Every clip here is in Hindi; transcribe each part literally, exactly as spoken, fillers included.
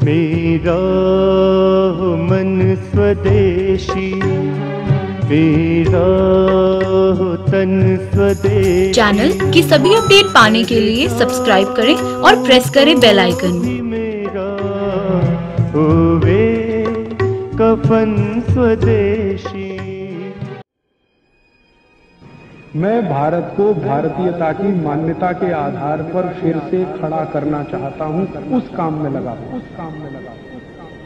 मेरा हो मन स्वदेशी, मेरा हो तन स्वदेशी। चैनल की सभी अपडेट पाने के लिए सब्सक्राइब करें और प्रेस करें बेल आइकन। मेरा होवे कफन स्वदेशी। मैं भारत को भारतीयता की मान्यता के आधार पर फिर से खड़ा करना चाहता हूं, उस काम में लगा हूं, उस काम में लगा हूं।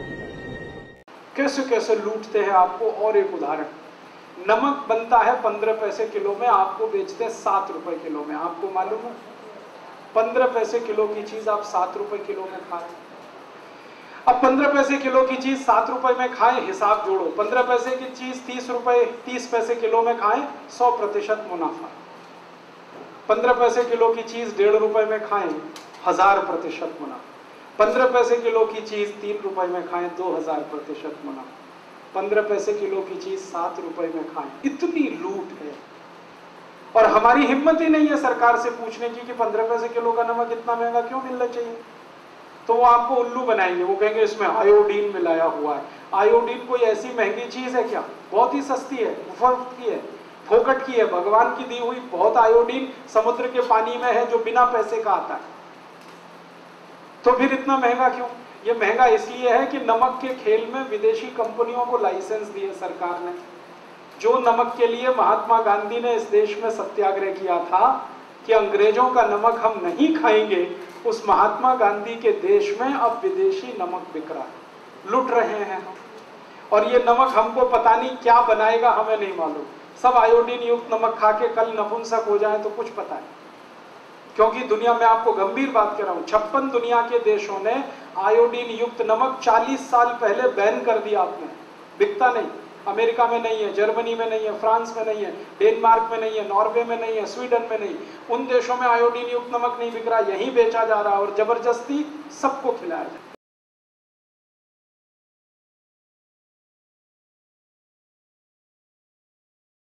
कैसे कैसे लूटते हैं आपको। और एक उदाहरण, नमक बनता है पंद्रह पैसे किलो में, आपको बेचते हैं सात रुपए किलो में। आपको मालूम है पंद्रह पैसे किलो की चीज आप सात रुपए किलो में खा रहे। अब पंद्रह पैसे किलो की चीज सात रुपए में खाएं, हिसाब जोड़ो। पंद्रह पैसे की चीज तीस रुपए तीस पैसे किलो में खाएं, सौ प्रतिशत मुनाफा। पंद्रह पैसे किलो की चीज डेढ़ रुपए में खाएं, हजार प्रतिशत मुनाफा। पंद्रह पैसे किलो की चीज तीन रुपए में खाएं, दो हजार प्रतिशत मुनाफा। पंद्रह पैसे किलो की चीज सात रुपए में खाएं, इतनी लूट है। और हमारी हिम्मत ही नहीं है सरकार से पूछने की कि पंद्रह पैसे किलो का नमक इतना महंगा क्यों मिलना चाहिए। तो वो आपको उल्लू बनाएंगे, वो कहेंगे इसमें आयोडीन मिलाया हुआ है। आयोडीन कोई ऐसी महंगी चीज है क्या? बहुत ही सस्ती है, मुफ्त की है, फोकट की है, भगवान की दी हुई। बहुत आयोडीन समुद्र के पानी में है जो बिना पैसे का आता है। तो फिर इतना महंगा क्यों? ये महंगा इसलिए है कि नमक के खेल में विदेशी कंपनियों को लाइसेंस दिए सरकार ने। जो नमक के लिए महात्मा गांधी ने इस देश में सत्याग्रह किया था कि अंग्रेजों का नमक हम नहीं खाएंगे, उस महात्मा गांधी के देश में अब विदेशी नमक बिक रहा है, लुट रहे हैं हम। और ये नमक हमको पता नहीं क्या बनाएगा, हमें नहीं मालूम। सब आयोडीन युक्त नमक खा के कल नपुंसक हो जाए तो कुछ पता है। क्योंकि दुनिया में आपको गंभीर बात कह रहा हूं, छप्पन दुनिया के देशों ने आयोडीन युक्त नमक चालीस साल पहले बैन कर दिया। आपने बिकता नहीं, अमेरिका में नहीं है, जर्मनी में नहीं है, फ्रांस में नहीं है, डेनमार्क में नहीं है, नॉर्वे में नहीं है, स्वीडन में नहीं। उन देशों में आयोडीन युक्त नमक नहीं बिक रहा, यहीं बेचा जा रहा और जबरदस्ती सबको खिलाया जा रहा।